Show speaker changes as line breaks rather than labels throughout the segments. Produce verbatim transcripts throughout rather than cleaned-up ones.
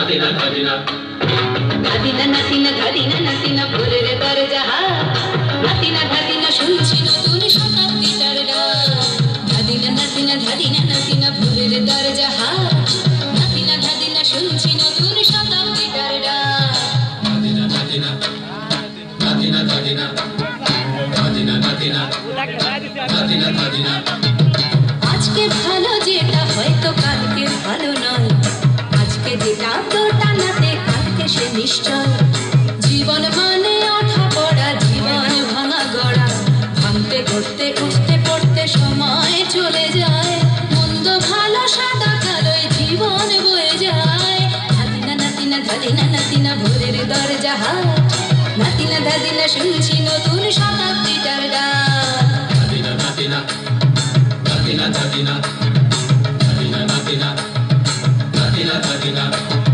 ধাদিনা ধাদিনা
ধাদিনা নাতিনা ধাদিনা নাতিনা ভোরের দরজা নাতিনা ধাদিনা শুনছি নতুন শতাব্দীটার গান ধাদিনা নাতিনা ধাদিনা নাতিনা ভোরের দরজা নাতিনা ধাদিনা শুনছি নতুন শতাব্দীটার গান
ধাদিনা ধাদিনা ধাদিনা ধাদিনা ধাদিনা ধাদিনা ধাদিনা ধাদিনা
আজকে ভালো যেটা হয়তো কালকে ভালো নয় আজকে যেটা তো টানাতে কালকে সে নিশ্চয় জীবন মানে ওঠা পড়া জীবন ভাঙা গড়া ভাঙতে করতে উঠতে পড়তে সময় চলে যায় মন্দ ভালো সাদা কালোয় জীবন বয়ে যায় ধাদিনা নাতিনা ধাদিনা নাতিনা ভোরের দরজা নাতিনা ধাদিনা শুনছি নতুন শতাব্দীটার গান
ধাদিনা ধাদিনা ধাদিনা ধাদিনা ধাদিনা ধাদিনা ধাদিনা ধাদিনা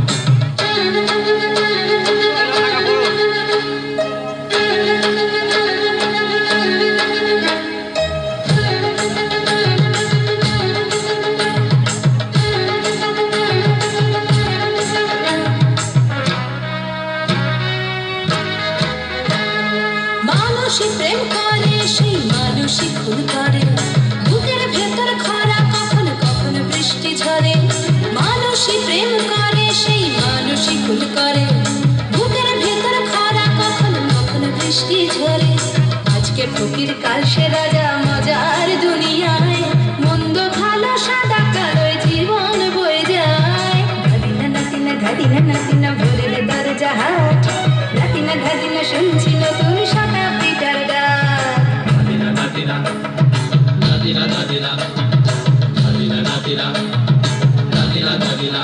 মানুষই প্রেম করে সেই মানুষই খুন করে বুকের ভেতর খরা কখন কখন বৃষ্টি ঝরে মানুষই প্রেম করে সেই মানুষই খুন করে বুকের ভেতর খরা কখন কখন বৃষ্টি ঝরে আজকে ফকির কাল সে রাজা মজার দুনিয়ায় মন্দ ভালো সাদা কালোয় জীবন বয়ে যায় ধাদিনা নাতিনা ধাদিনা নাতিনা ভোরের দরজা নাতিনা ধাদিনা শুনছি নতুন শতাব্দীটার গান
ধাদিনা ধাদিনা ধাদিনা ধাদিনা ধাদিনা ধাদিনা ধাদিনা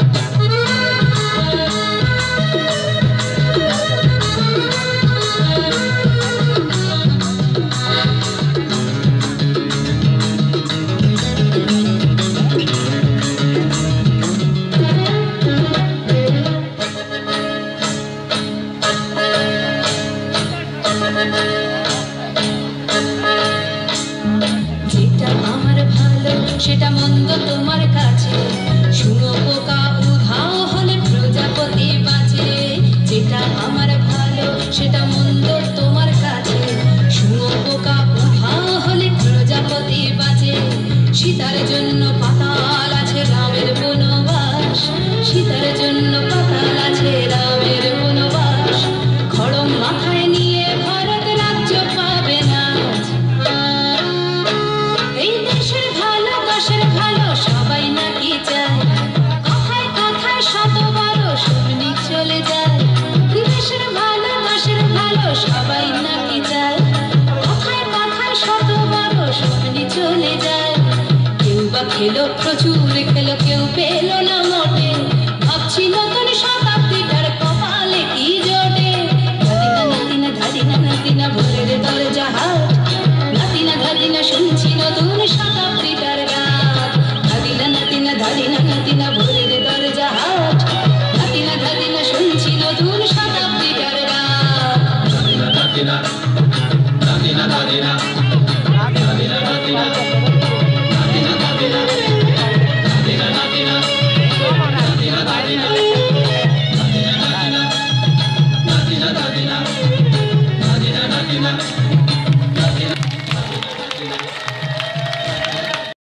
যেটা আমার ভালো সেটা মন্দ তোমার কাছে শুঁয়োপোকা উধাও হলে প্রজাপতি বাঁচে যেটা আমার ভালো সেটা মন্দ তোমার কাছে শুঁয়োপোকা উধাও হলে প্রজাপতি বাঁচে সীতার জন্য পাতাল আছে রামের বনবাস সীতার জন্য পাতাল আছে রামের বনবাস খড়ম মাথায় নিয়ে ভারত রাজ্য পাবে না এই দেশের ভালো দেশের ভালো সবাই নাকি চায় কথায় কথায় শতবার সৈনিক চলে যায় দেশের ভালো দেশের ভালো সবাই নাকি চায় কথায় কথায় শতবার সৈনিক চলে যায় কেউ বা খেলো প্রচুর খেলো কেউ পেল না মোটে ভাবছি নতুন শতাব্দীটার কপালে কি জোটে ধাদিনা নাতিনা ধাদিনা নাতিনা ভোরের দরজা নাতিনা ধাদিনা শুনছি নতুন শতাব্দীটার গান ধাদিনা নাতিনা ধাদিনা নাতিনা